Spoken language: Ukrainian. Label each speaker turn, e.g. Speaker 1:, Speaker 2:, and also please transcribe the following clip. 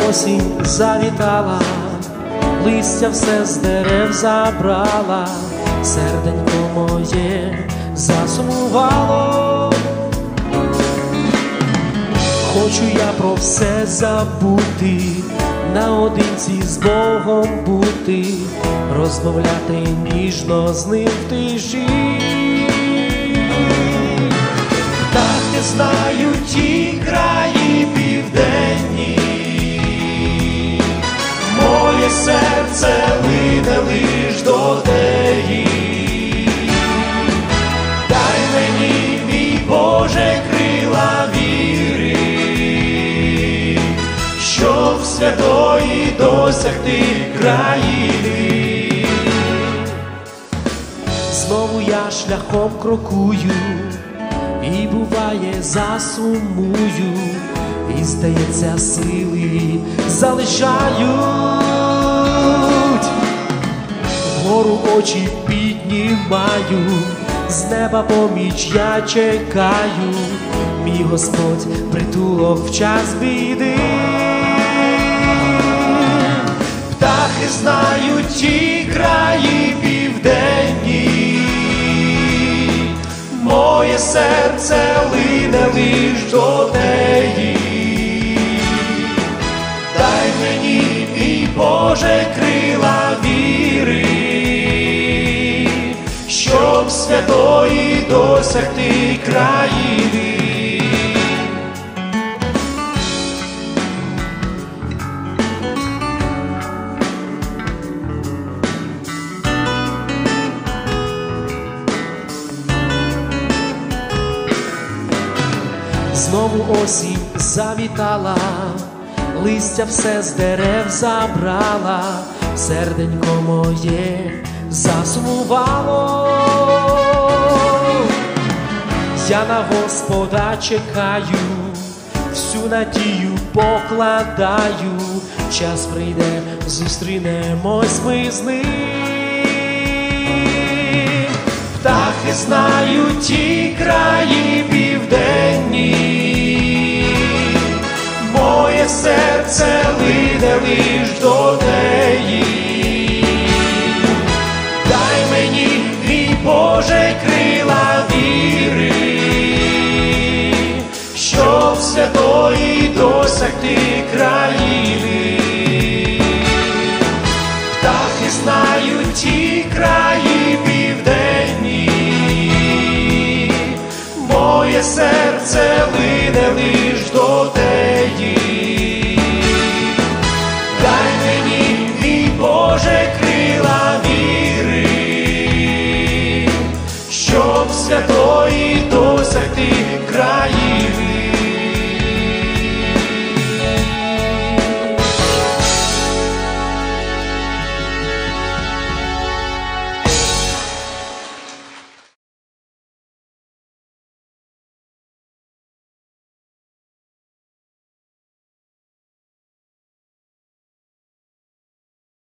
Speaker 1: осінь завітала, листя все з дерев забрала, серденько моє засумувало. Хочу я про все забути, наодинці з Богом бути, розмовляти ніжно з ним в тиші. Птахи знають ті краї південні, моє серце лине лиш до теї. Дай мені, мій Боже, крила віри, щоб святої досягти країни. Знову я шляхом крокую, і буває засумую, і здається сили залишають. Вгору очі піднімаю, з неба поміч я чекаю, мій Господь притулок в час біди. Птахи знають ті краї південні, моє серце лине лиш до неї. Дай мені, мій Боже, крила віри, щоб святої досягти країни. Знову осінь завітала, листя все з дерев забрала, серденько моє засумувало. Я на Господа чекаю, всю надію покладаю, час прийде, зустрінемось ми з ним. Птахи знають ті краї південні, моє серце лине лиш до неї. Дай мені, мій Боже, крила віри, щоб святої досягти країни. Птахи знають ті краї південні, моє серце лине лиш до теї. Дай мені, мій Боже, крила віри, щоб святої досягти країни.